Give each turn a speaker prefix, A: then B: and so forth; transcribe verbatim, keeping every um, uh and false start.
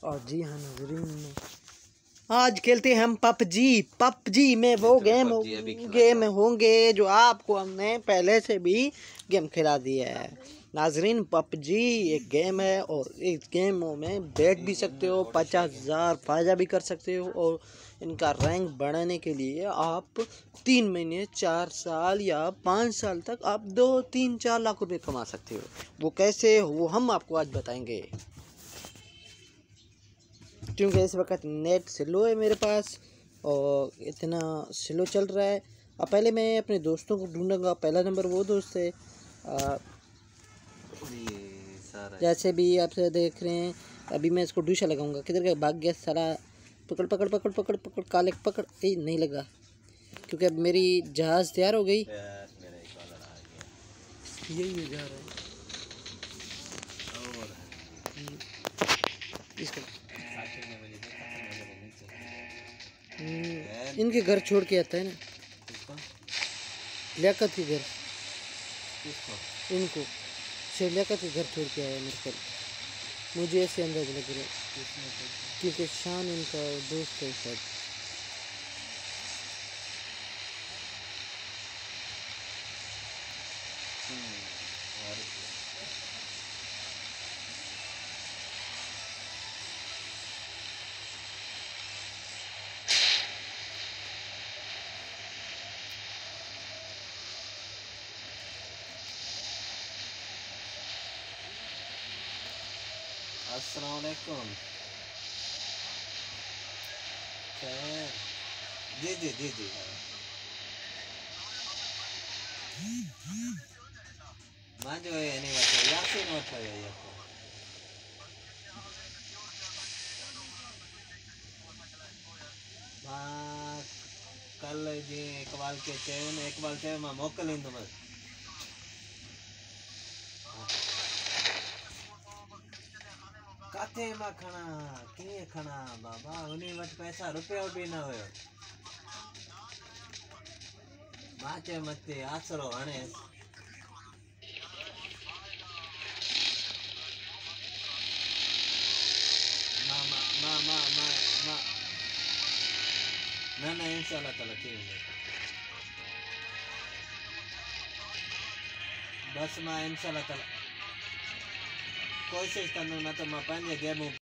A: और जी हाँ नाज़रीन, आज खेलते हैं हम पबजी। पबजी में वो गेम गेम होंगे जो आपको हमने पहले से भी गेम खिला दिया है नाज़रीन। पबजी एक गेम है और इस गेमों में बैठ भी सकते हो, पचास हज़ार फ़ायदा भी कर सकते हो। और इनका रैंक बढ़ाने के लिए आप तीन महीने, चार साल या पाँच साल तक आप दो तीन चार लाख रुपए कमा सकते हो। वो कैसे, वो हम आपको आज बताएंगे, क्योंकि इस वक्त नेट स्लो है मेरे पास और इतना स्लो चल रहा है। अब पहले मैं अपने दोस्तों को ढूंढूंगा। पहला नंबर वो दोस्त है, आ, जैसे भी आपसे देख रहे हैं। अभी मैं इसको डूशा लगाऊंगा। किधर गया, भाग गया सारा। पकड़ पकड़ पकड़ पकड़ पकड़ काले पकड़। ए नहीं लगा, क्योंकि अब मेरी जहाज़ तैयार हो गई। यही जा रहा है इसका। इनके घर छोड़ के आता है ना, लियाकत के घर। इनको शेर लियाकत के घर छोड़ के आया मेरे ख्याल, मुझे ऐसे अंदाज़ लग रहा है, क्योंकि शान इनका दोस्त है शायद।
B: अस्सलाम वालेकुम। जी जी जी जी मां जो है नहीं बता यासीन बता है ये तो मां कल जी इकबाल के चैन इकबाल चैन मां मोकलिन तो बस काथे मां खणा के खणा बाबा उन्हीं वट पैसा रुपया भी ना हुयो। मां चे मते आसरो हणे मां मां मां मां मां मां ना ना इंशाल्लाह ताला ठीक है। बस मां इंशाल्लाह ताला कोशिश कंदुमि, न त मां पंहिंजे गेमूं